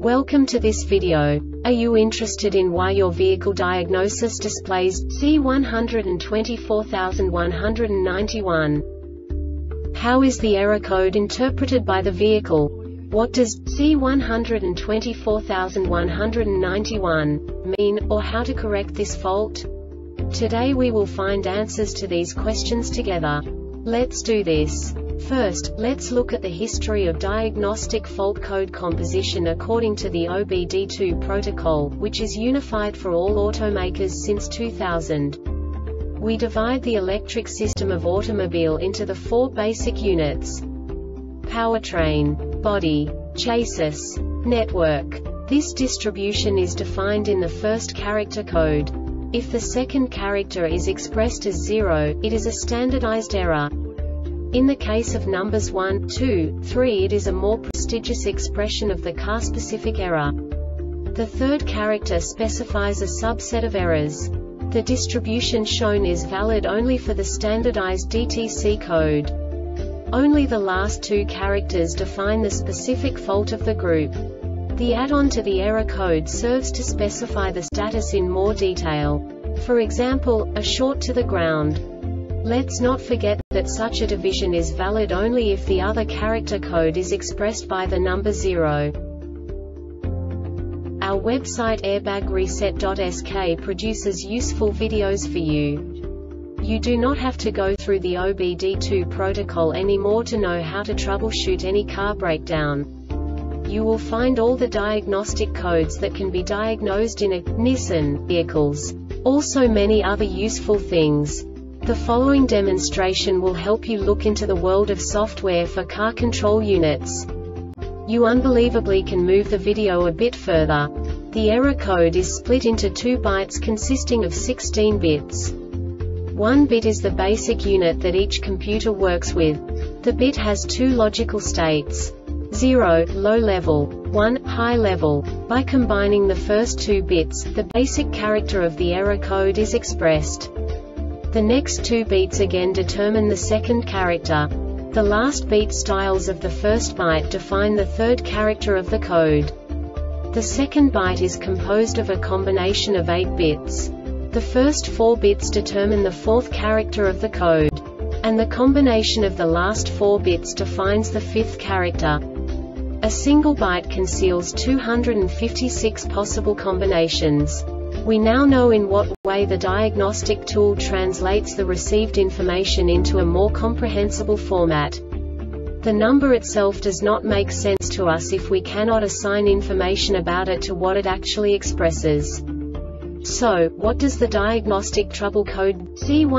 Welcome to this video. Are you interested in why your vehicle diagnosis displays C124191? How is the error code interpreted by the vehicle? What does C124191 mean, or how to correct this fault? Today we will find answers to these questions together. Let's do this. First, let's look at the history of diagnostic fault code composition according to the OBD2 protocol, which is unified for all automakers since 2000. We divide the electric system of automobile into the four basic units: powertrain, body, chassis, network. This distribution is defined in the first character code. If the second character is expressed as 0, it is a standardized error. In the case of numbers 1, 2, 3, it is a more prestigious expression of the car-specific error. The third character specifies a subset of errors. The distribution shown is valid only for the standardized DTC code. Only the last two characters define the specific fault of the group. The add-on to the error code serves to specify the status in more detail. For example, a short to the ground. Let's not forget that such a division is valid only if the other character code is expressed by the number 0. Our website airbagreset.sk produces useful videos for you. You do not have to go through the OBD2 protocol anymore to know how to troubleshoot any car breakdown. You will find all the diagnostic codes that can be diagnosed in a Nissan vehicles. Also many other useful things. The following demonstration will help you look into the world of software for car control units. You unbelievably can move the video a bit further. The error code is split into 2 bytes consisting of 16 bits. 1 bit is the basic unit that each computer works with. The bit has 2 logical states: 0, low level, 1, high level. By combining the first 2 bits, the basic character of the error code is expressed. The next 2 beats again determine the second character. The last beat styles of the first byte define the third character of the code. The second byte is composed of a combination of 8 bits. The first 4 bits determine the fourth character of the code. And the combination of the last 4 bits defines the fifth character. A single byte conceals 256 possible combinations. We now know in what way the diagnostic tool translates the received information into a more comprehensible format. The number itself does not make sense to us if we cannot assign information about it to what it actually expresses. So, what does the diagnostic trouble code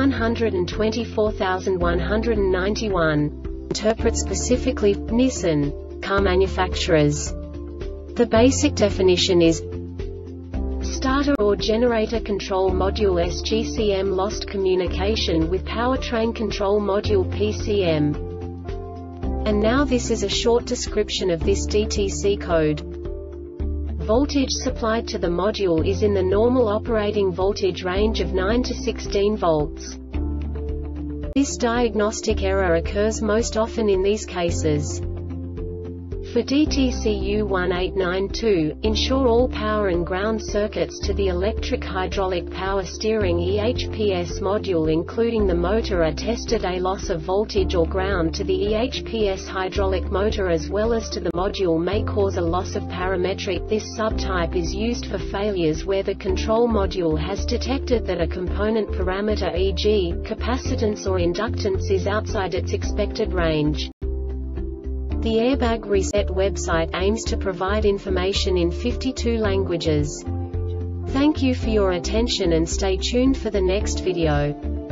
C124191 interpret specifically for Nissan car manufacturers? The basic definition is starter or generator control module SGCM lost communication with powertrain control module PCM. And now this is a short description of this DTC code. Voltage supplied to the module is in the normal operating voltage range of 9 to 16 volts. This diagnostic error occurs most often in these cases. For DTCU1892, ensure all power and ground circuits to the electric hydraulic power steering EHPS module including the motor are tested. A loss of voltage or ground to the EHPS hydraulic motor as well as to the module may cause a loss of parametric. This subtype is used for failures where the control module has detected that a component parameter, e.g., capacitance or inductance, is outside its expected range. The Airbag Reset website aims to provide information in 52 languages. Thank you for your attention and stay tuned for the next video.